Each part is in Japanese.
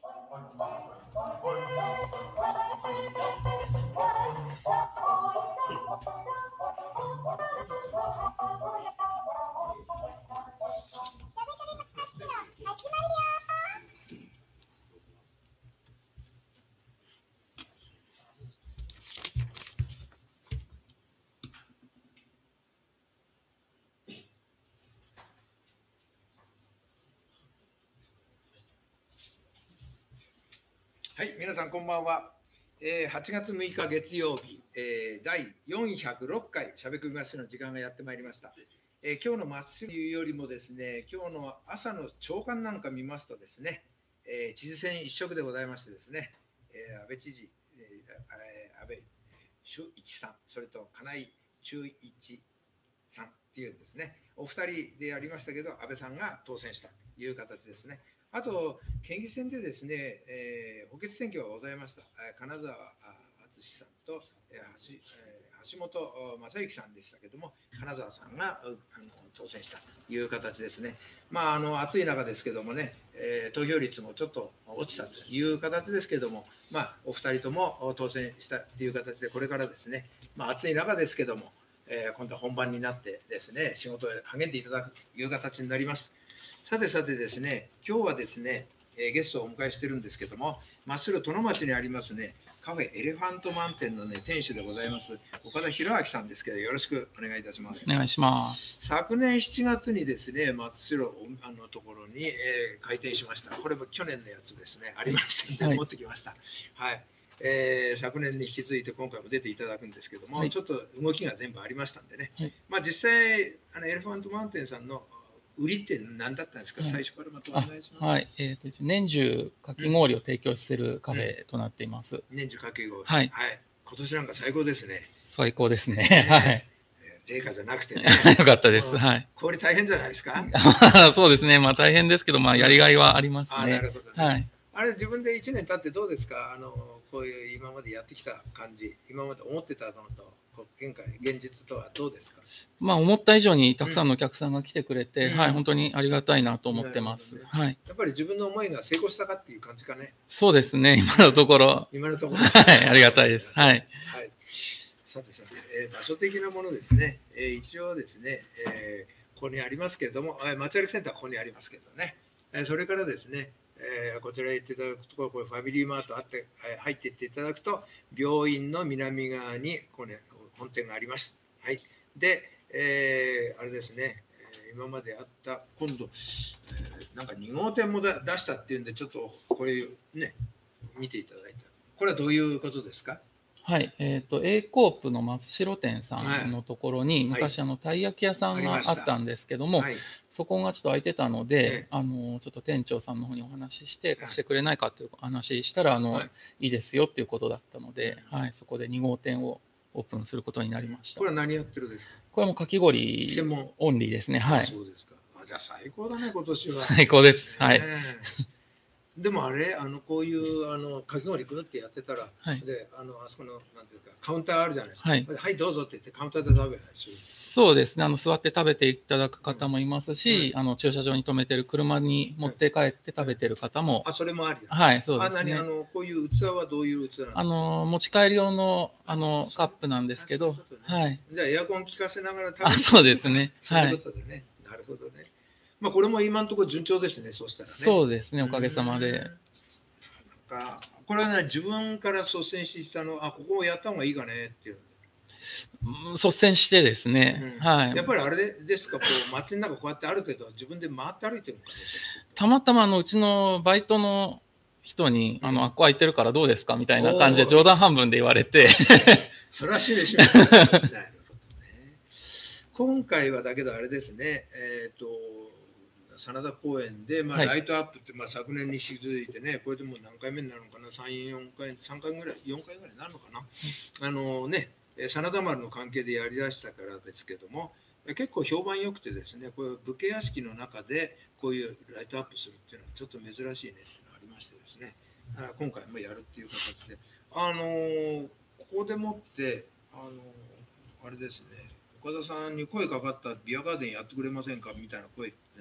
はい、皆さんこんばんは。8月6日月曜日、第406回しゃべくりマッシュの時間がやってまいりました。今日のマッシュよりもですね、今日の朝の朝刊なんか見ますとですね、知事選一色でございましてですね、安倍知事、安倍修一さん、それと金井忠一さんっていうですね、お二人でありましたけど、安倍さんが当選したという形ですね。あと、県議選でですね、補欠選挙がございました。金沢敦さんと、橋本正幸さんでしたけども、金沢さんが当選したという形ですね。まあ、暑い中ですけどもね、投票率もちょっと落ちたという形ですけども、まあ、お二人とも当選したという形で、これからですね、まあ、暑い中ですけども、今度は本番になってですね、仕事へ励んでいただくという形になります。さてさてですね、今日はですね、ゲストをお迎えしてるんですけども、真っ白殿町にありますね、カフェエレファントマン店のね、店主でございます、岡田博明さんですけど、よろしくお願いいたします。 お願いします。 昨年7月にですね、真っ白のところに、開店しました。これも去年のやつですね、ありましたので、持ってきました。はい。昨年に引き続いて今回も出ていただくんですけども、ちょっと動きが全部ありましたんでね、まあ実際エレファントマウンテンさんの売りって何だったんですか、最初からまたお願いします。 はい、年中かき氷を提供しているカフェとなっています。 年中かき氷。 はい。 今年なんか最高ですね。 最高ですね。はい。 冷夏じゃなくてね。 よかったです。はい。 氷大変じゃないですか。 そうですね。まあ大変ですけど、まあやりがいはありますね。 なるほどね。はい。あれ自分で1年経ってどうですか、こういう今までやってきた感じ、今まで思ってたのと現実とはどうですか。 まあ思った以上にたくさんのお客さんが来てくれて、はい、本当にありがたいなと思ってます。はい。 やっぱり自分の思いが成功したかっていう感じかね。 そうですね。今のところ。 今のところ。 はい、ありがたいです。はい。 はい。さてさて、場所的なものですね。一応ですね、ここにありますけれども、町歩センターはここにありますけどね。それからですね、こちらへ行っていただくところ、これファミリーマートあって、入っていっていただくと、病院の南側にこれ本店があります。はい。で、あれですね、今まであった、今度、なんか2号店も出したっていうんで、ちょっとこれね、見ていただいた。これはどういうことですか。 はい、A コープの松代店さんのところに、昔たい焼き屋さんがあったんですけども、そこがちょっと空いてたので、ちょっと店長さんの方にお話しして貸してくれないかっていう話したら、いいですよっていうことだったので、はい、そこで2号店をオープンすることになりました。 これは何やってるんですか。 これもかき氷オンリーですね。はい。 そうですか。じゃあ最高だね、今年は。 最高です。はい。 でもあれ、こういうかき氷ぐってやってたら、であそこのなんていうかカウンターあるじゃないですか。はい、どうぞって言ってカウンターで食べるでしょ。 そうですね。座って食べていただく方もいますし、駐車場に止めてる車に持って帰って食べてる方も。 それもあり。 はい、そうですね。 こういう器はどういう器なんですか。 持ち帰り用のカップなんですけど、はい。 じゃあエアコン効かせながら食べる。 そうですね。 そういうことでね。なるほどね。まあこれも今のところ順調ですね。そうしたらね。 そうですね。おかげさまで。 これはね、自分から率先したの、ここをやった方がいいかねっていう。 率先してですね。はい。 やっぱりあれですか、こう街の中こうやってある程度自分で回って歩いてるのかね。 たまたまうちのバイトの人に、ここ空いてるからどうですかみたいな感じで冗談半分で言われて。 それはしめしめ。なるほどね。今回はだけどあれですね、真田公園で、ライトアップって、昨年に引き続いてね、これでもう何回目になるのかな、3回ぐらい、4回ぐらいになるのかな。ね、真田丸の関係でやりだしたからですけども、結構評判良くてですね、これ武家屋敷の中でこういうライトアップするっていうのはちょっと珍しいねっていうのがありましてですね、今回もやるっていう形で、ここでもってあれですね、岡田さんに声かかったビアガーデンやってくれませんかみたいな声って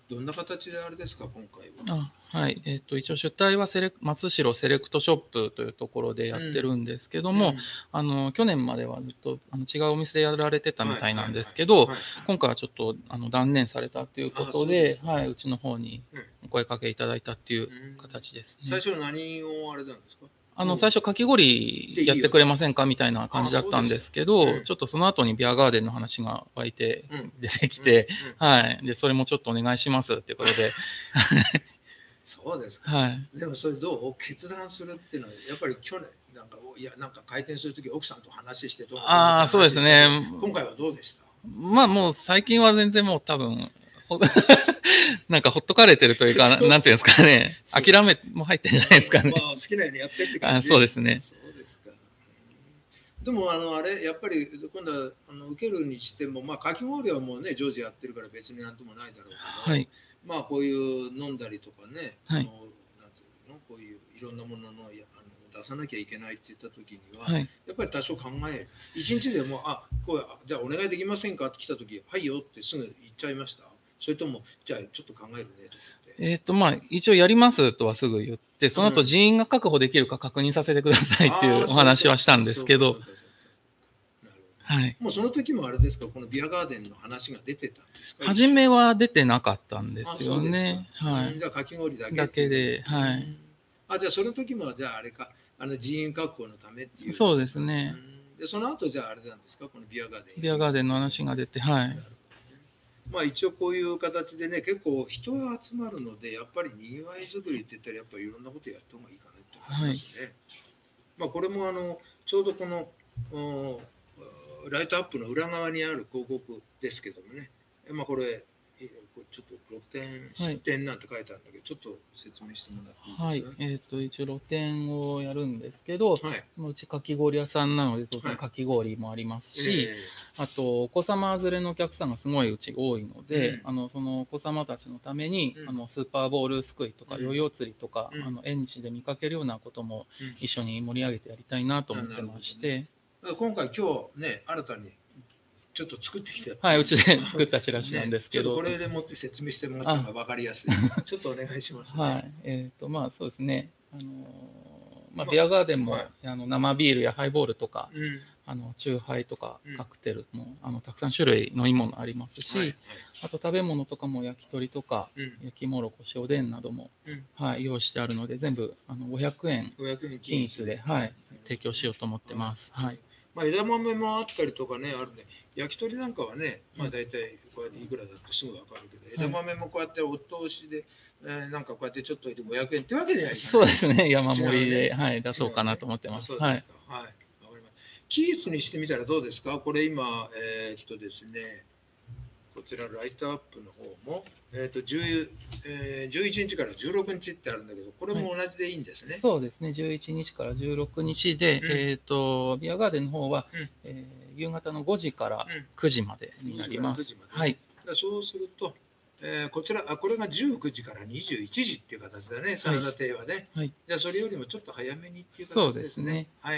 どんな形であれですか、今回は。 はい。一応主体は松代セレクトショップというところでやってるんですけども、去年まではずっと違うお店でやられてたみたいなんですけど、今回はちょっと断念されたということで、はい、うちの方にお声かけいただいたっていう形ですね。 最初何をあれなんですか？ 最初かき氷やってくれませんかみたいな感じだったんですけど、ちょっとその後にビアガーデンの話が湧いて出てきて、はい。で、それもちょっとお願いしますっていうことで。 そうですか。 はい。 でもそれどう決断するっていうのは、やっぱり去年、なんか開店するとき奥さんと話してどうそうですね。 今回はどうでした？ まあもう最近は全然もう多分、なんかほっとかれてるというか、なんていうんですかね、諦めも入ってんじゃないですかね。 好きなようにやってって感じ。 そうですね。 そうですか。でもあれやっぱり今度は受けるにしても、まあかき氷はもうね常時やってるから別になんともないだろうけど、はい、まあこういう飲んだりとかね、はい、なんていうの、こういういろんなものの出さなきゃいけないって言った時には、はい、やっぱり多少考える。一日でもこうじゃあお願いできませんかって来た時、はいよってすぐ言っちゃいました。それともじゃあちょっと考えるねとか。 まあ一応やりますとはすぐ言って、その後人員が確保できるか確認させてくださいっていうお話はしたんですけど、はい。 もうその時もあれですか、このビアガーデンの話が出てたんですか？ 初めは出てなかったんですよね。 はい。じゃあかき氷だけで、はい。 じゃあその時もじゃああれか、人員確保のためっていう。 そうですね。 でその後じゃああれなんですか、このビアガーデン。 ビアガーデンの話が出て、はい。 まあ一応こういう形でね、結構人が集まるので、やっぱりにぎわい作りって言ったらやっぱりいろんなことやった方がいいかなって思いますね。はい、まあこれもちょうどこのライトアップの裏側にある広告ですけどもね、まあこれちょっと露店、出店なんて書いてあるんだけど、ちょっと説明してもらっていいですか？ はい。一応露店をやるんですけど、はい、うちかき氷屋さんなので、当然かき氷もありますし、あと、お子様連れのお客さんがすごいうち多いので、そのお子様たちのために、スーパーボールすくいとか、ヨーヨー釣りとか、縁日で見かけるようなことも一緒に盛り上げてやりたいなと思ってまして。 今回、今日ね、新たにちょっと作ってきて、 はい、うちで作ったチラシなんですけど、 これでもって説明してもらったのが分かりやすい。ちょっとお願いします、ね。 はい、まあそうですね。まあビアガーデンも、生ビールやハイボールとか、チューハイとかカクテルもたくさん種類飲み物ありますし、あと食べ物とかも焼き鳥とか、焼きもろこしおでんなども、はい、用意してあるので全部500円均一で、はい、提供しようと思ってます。はい。 まあ枝豆もあったりとかねあるんで、焼き鳥なんかはね、まあ大体こうやっていくらだってすぐ分かるけど、枝豆もこうやってお通しで、なんかこうやってちょっと入れて500円ってわけじゃないですか。 そうですね、山盛りで、はい、出そうかなと思ってます。はい。 期日にしてみたらどうですか？これ今、ですね、こちらライトアップの方も、11日から16日ってあるんだけど、これも同じでいいんですね。はい、 そうですね、11日から16日で、ビアガーデンの方は、夕方の5時から9時までになります。はい。 そうすると、これが19時から21時っていう形だね、サラダ亭はね。はい。じゃあそれよりもちょっと早めにっていう形ですね。そうですね。はい。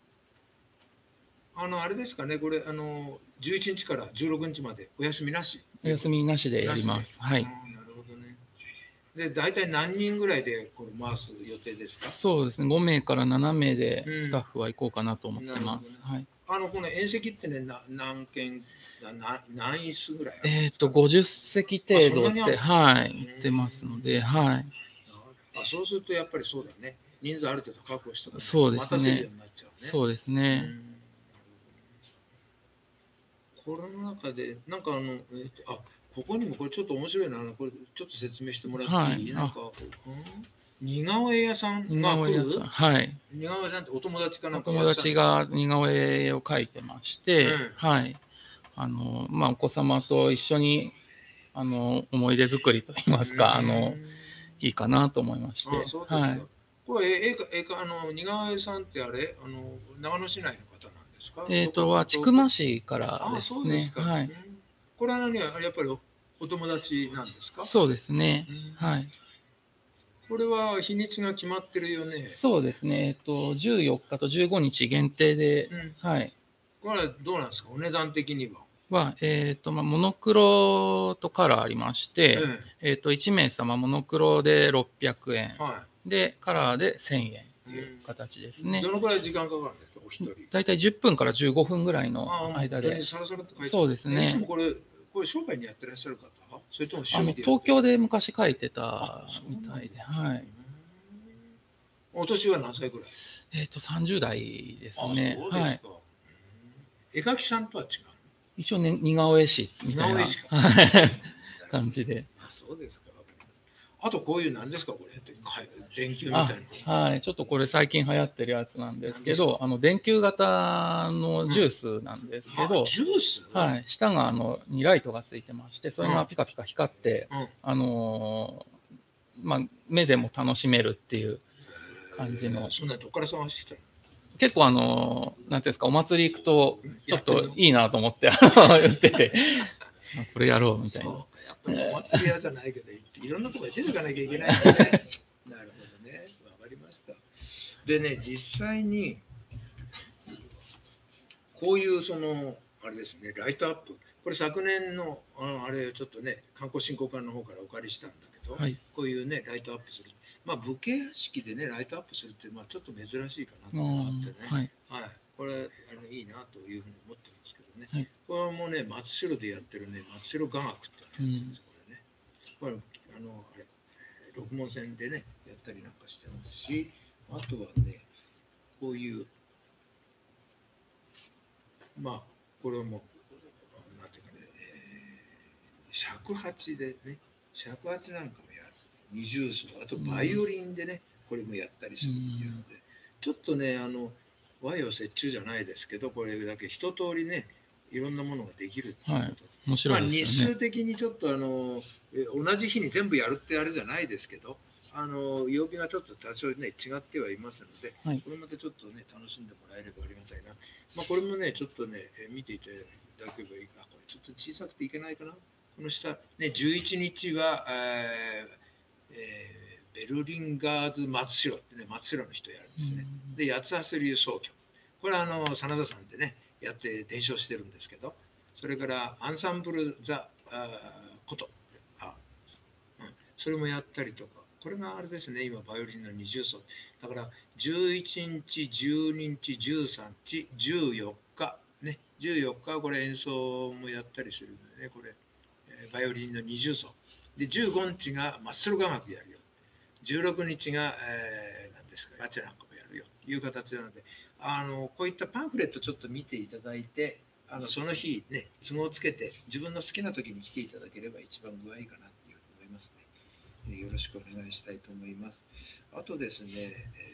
あれですかね、これ11日から16日までお休みなし。 お休みなしでやります。はい。なるほどね。で、大体何人ぐらいでこれ回す予定ですか？ そうですね、5名から7名でスタッフは行こうかなと思ってます。はい。 この宴席ってね、何件、何椅子ぐらい 50席程度で、はい、行ってますので、はい。 そうするとやっぱりそうだね。人数ある程度確保してもそうですね。 待たせるようになっちゃうね。 そうですね。 この中でなんかここにもこれちょっと面白いな、これちょっと説明してもらっていい？なんか似顔絵屋さんが来る？ はい。 似顔絵屋さんってお友達かなんか？ お友達が似顔絵を描いてまして、はい。まあお子様と一緒に思い出作りといいますか、いいかなと思いまして。はい。 これ似顔絵さんってあれ長野市内の方なんですか？ は千曲市からですね。はい。 これは何やっぱりお友達なんですか？ そうですね。はい。 これは日にちが決まってるよね。 そうですね。14日と15日限定で、はい。 これはどうなんですか？お値段的には。 は、モノクロとカラーありまして、1名様モノクロで600円、で、カラーで1000円という形ですね。 どのくらい時間かかるんですか、お一人。 大体10分から15分ぐらいの間で。そうですね。 いつもこれ商売にやってらっしゃる方？それとも趣味で？ 東京で昔書いてたみたいで、はい。 お年は何歳ぐらい ？30代ですね。 はい。絵描きさんとは違う？ 一応ね、似顔絵師みたいな感じで。 そうですか。あとこういう何ですかこれ？電球みたいな。 はい。ちょっとこれ最近流行ってるやつなんですけど、電球型のジュースなんですけど、 ジュース？ はい。下がにライトがついてまして、それがピカピカ光って、目でも楽しめるっていう感じの。 そんなどっから探してたの？ 結構なんていうんですか、お祭り行くと、ちょっといいなと思って言ってて、これやろうみたいな。 やっぱりお祭り屋じゃないけど、いろんなところへ出ていかなきゃいけないんでね。なるほどね。わかりました。でね、実際に、こういうあれですね、ライトアップ。これ昨年の、あれちょっとね、観光振興課の方からお借りしたんだけど、こういうね、ライトアップする。武家屋敷でね、ライトアップするって、ちょっと珍しいかなと思ってね。はい。これ、いいなというふうに思ってるんですけどね。これもね、松代でやってるね、松代雅楽ってやってるんです、これね。これ、六文線でね、やったりなんかしてますし、あとはね、こういう、これも、なんていうかね、尺八でね、尺八なんかもやる。二重奏、あとバイオリンでね、これもやったりするっていうので、ちょっとね、和洋折衷じゃないですけど、これだけ一通りね、いろんなものができるっていうことで、 面白いですね。 日数的にちょっと同じ日に全部やるってあれじゃないですけど、曜日がちょっと多少ね違ってはいますので、これまたちょっとね楽しんでもらえればありがたいな。これもねちょっとね見ていただければいいか。これちょっと小さくていけないかな。この下ね11日は、ベルリンガーズ松代ってね松代の人やるんですね。で八つ橋流奏曲。これは真田さんでねやって伝承してるんですけど、それからアンサンブルザことそれもやったりとか。これがあれですね、今、バイオリンの二重奏。だから、11日、12日、13日、14日、ね、14日はこれ演奏もやったりするのでね、これ、バイオリンの二重奏。で、15日がマッスル雅楽やるよ。16日が、何ですか、ガチャなんかもやるよという形なので、こういったパンフレットちょっと見ていただいて、その日ね、都合をつけて、自分の好きな時に来ていただければ一番具合いいかなっていうふうに思いますね。よろしくお願いしたいと思います。あとですね、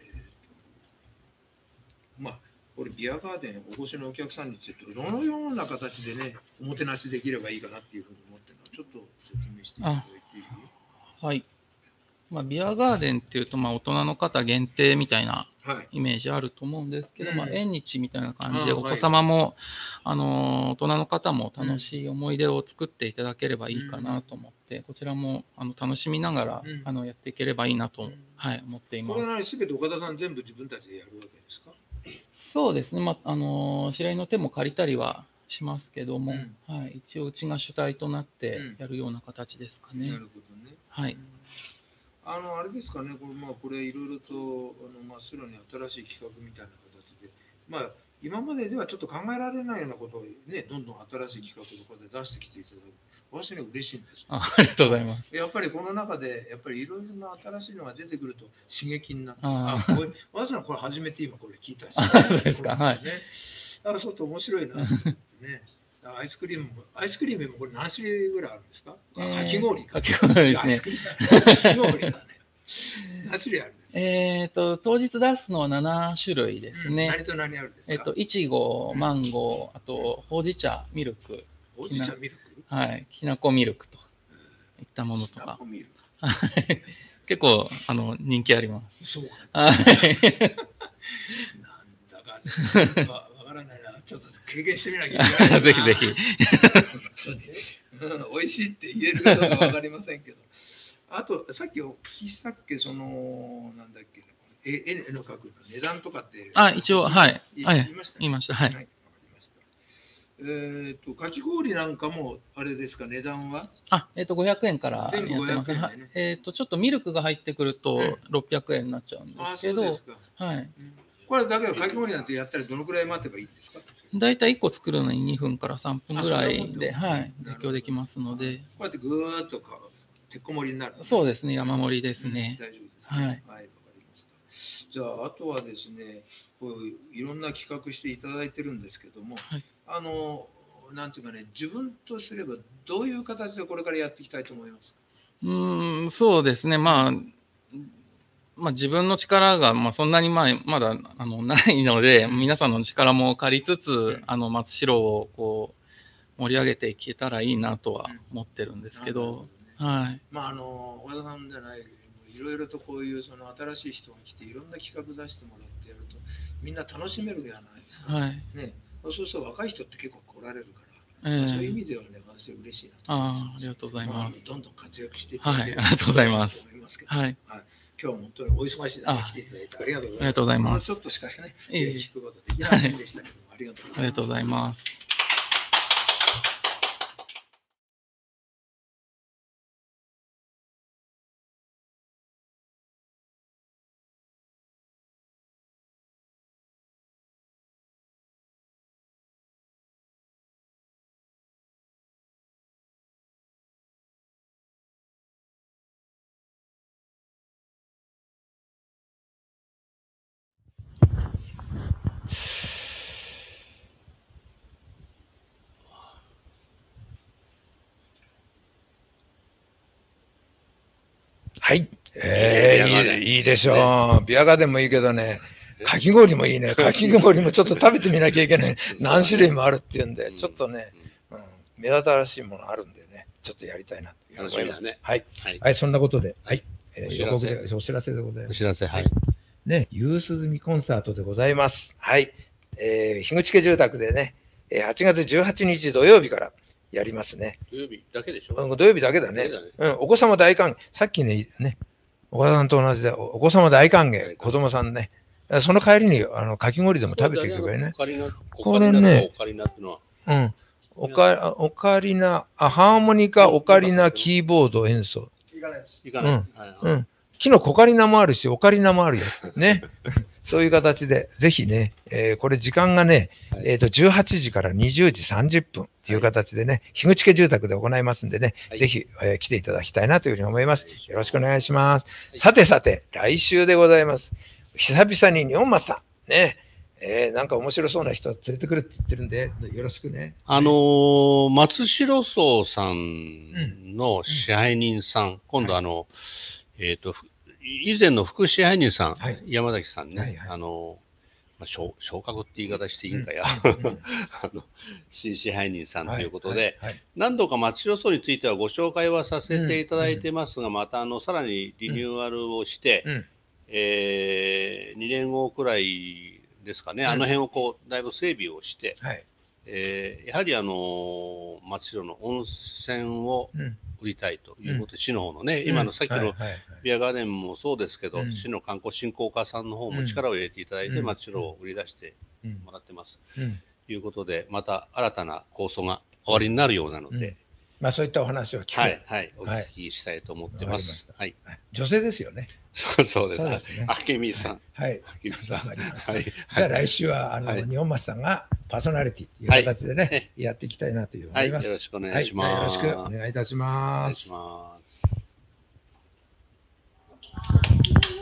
これビアガーデンお越しのお客さんについてどのような形でねおもてなしできればいいかなっていうふうに思ってるのをちょっと説明していただいていい？ はい。ビアガーデンっていうと大人の方限定みたいなイメージあると思うんですけど、縁日みたいな感じでお子様も、大人の方も楽しい思い出を作っていただければいいかなと思って、こちらも楽しみながら、やっていければいいなと、思っています。 これは全て岡田さん全部自分たちでやるわけですか？ そうですね。知り合いの手も借りたりはしますけども、一応うちが主体となってやるような形ですかね。 なるほどね。 はい。 あれですかね、これいろいろと真っ白に新しい企画みたいな形で、今までではちょっと考えられないようなことをね、どんどん新しい企画とかで出してきていただく。私には嬉しいんです。 ありがとうございます。 やっぱりこの中でやっぱりいろいろな新しいのが出てくると刺激になって、私はこれ初めて今これ聞いたし、 そうですか。はい。 ちょっと面白いなと思ってね。アイスクリームもこれ何種類ぐらいあるんですか？かき氷かき氷ですね。 かき氷だね。何種類あるんですか？当日出すのは7種類ですね。 何と何あるんですか？ いちご、マンゴー、あとほうじ茶、ミルク。 ほうじ茶ミルク？ はい。きなこミルクといったものとか。結構人気あります。 そうか。なんだかわからないな。ちょっと経験してみなきゃいけない。 ぜひぜひ。 美味しいって言えるかどうかわかりませんけど。あとさっきお聞きしたっけ、なんだっけ、絵の描く値段とかって。 一応はい。 言いました。 言いました。はい。 かき氷なんかもあれですか、値段は 500円からやって全部ます。 500円でね。 ちょっとミルクが入ってくると600円になっちゃうんですけど、はい。 これだけどかき氷なんてやったらどのくらい待てばいいんですか？ だいたい1個作るのに2分から3分ぐらいで、はい、提供できますので。 こうやってぐーっとてっこ盛りになる。 そうですね、山盛りですね。 大丈夫ですね。はい、わかりました。じゃあ、あとはですね、こういろんな企画していただいてるんですけども、はい、なんていうかね、自分とすればどういう形でこれからやっていきたいと思いますか？ そうですね、まあ、自分の力が、そんなにまだないので、皆さんの力も借りつつ、松代をこう盛り上げていけたらいいなとは思ってるんですけど、はい。 岡田さんじゃない、いろいろとこういう新しい人が来て、いろんな企画出してもらってやると、みんな楽しめるじゃないですか。はい。ね、そうすると若い人って結構来られるから、そういう意味ではね、私は嬉しいなと思います。 ありがとうございます。 どんどん活躍していただければ、 ありがとうございます。 はい。今日は本当にお忙しい中来ていただいてありがとうございます。 ありがとうございます。 ちょっとしかね、聞くことできませんでしたけども、ありがとうございます。 ありがとうございます。 はい。いいでしょう。ビアガーデンもいいけどね、かき氷もいいね。かき氷もちょっと食べてみなきゃいけない。何種類もあるっていうんで、ちょっとね、目新しいものあるんでね、ちょっとやりたいなと思います。はい。はい、そんなことで、はい。予告でお知らせでございます。 お知らせ、はい。 ね、夕涼みコンサートでございます。はい。樋口家住宅でね、8月18日土曜日からやりますね。 土曜日だけでしょ？ 土曜日だけだね。お子様大歓迎。さっきね、岡田さんと同じで、お子様大歓迎、子供さんね。その帰りに、かき氷でも食べていけばいいね。 これね、 オカリナ、ハーモニカ、オカリナ、キーボード演奏。 いかない。 木のコカリナもあるし、オカリナもあるよ。ね。そういう形で、ぜひね、これ時間がね、18時から20時30分という形でね、樋口家住宅で行いますんでね、ぜひ、来ていただきたいなというふうに思います。よろしくお願いします。さて、来週でございます。久々に日本松さん、ね、なんか面白そうな人連れてくるって言ってるんで、よろしくね。 松代荘さんの支配人さん、今度以前の副支配人さん、山崎さんね、昇格って言い方していいんかや、新支配人さんということで、何度か松代荘についてはご紹介はさせていただいてますが、またさらにリニューアルをして、2年後くらいですかね、あの辺をだいぶ整備をして、やはり松代の温泉を売りたいということで、市の方のね、今のさっきのビアガーデンもそうですけど、市の観光振興課さんの方も力を入れていただいて、松代を売り出してもらってます。ということで、また新たな構想が終わりになるようなので、 そういったお話を聞く。 お聞きしたいと思ってます。 女性ですよね。 そうですね。明美さん。 はい。明美さん。わかりました。じゃあ来週は日本松さんがパーソナリティという形でね、やっていきたいなという思います。 よろしくお願いします。 よろしくお願いいたします。 お願いします。